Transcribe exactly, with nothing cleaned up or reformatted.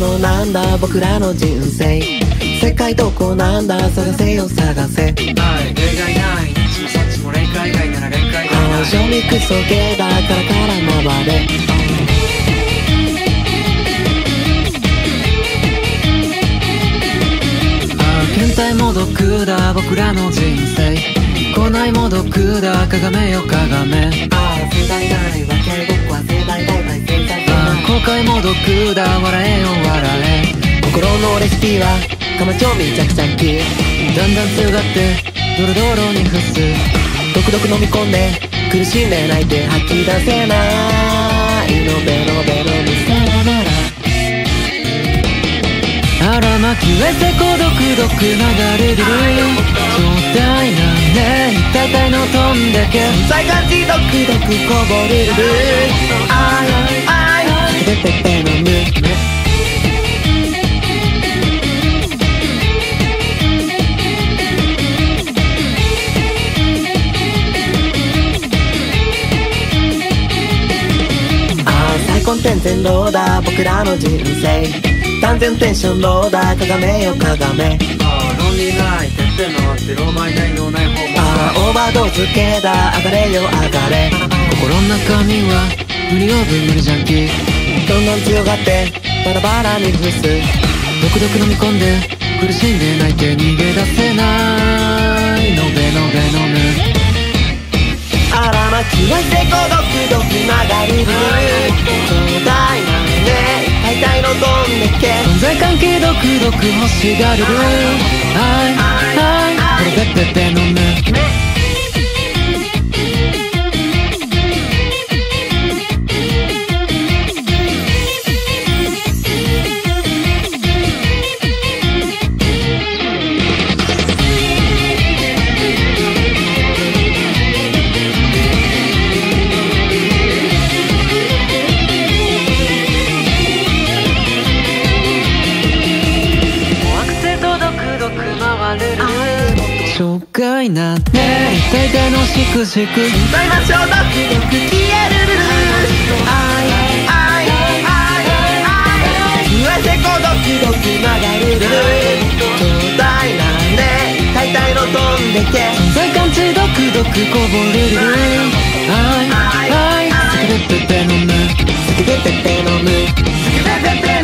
こなんだ僕らの人生、世界どこなんだ探せよ探せ。はい例外ない日もそっちも例外外なら例外外ない。賞味クソゲーだからから回れ。検体も毒だ僕らの人生、来ないも毒だかがめよかがめ。ああ世代ないわけ僕は世代代々世代。ああ後悔も毒だ笑えよ笑え。心のレシピはかまちょみちゃくちゃんき、だんだん強がってドロドロに伏す。毒々飲み込んで苦しんで泣いて吐き出せないのべのべのみさよなら。あらまきれて孤独毒流れる状態なんで大体の飛んでけ存在感じ毒毒こぼれるあいあいペペペのむああ最高点全ローだ僕らの人生、断然テンションローだかがめよかがめ。ああ論理ないてっぺんのあってローマイないのない方もああオーバードーズ系だ上がれよ上がれ。心の中身は無理オーブ無理ジャンキー、どんどん強がってバラバラに伏す。毒々飲み込んで苦しんで泣いて逃げ出せないのべのべのむ。あらまきはせ孤独毒流れる壮大なね大体のどんでけ存在関係毒々欲しがるはいはいこれペペペのむ。障害なんて大体のしくしく存在ましょうドクドク消えるルルあいあいあいあい上せこドクドク流れる壮大なんで大体の飛んでけ存在感じドクドクこぼれるあいあいスケベペペのむスケベペペのむスケベペペ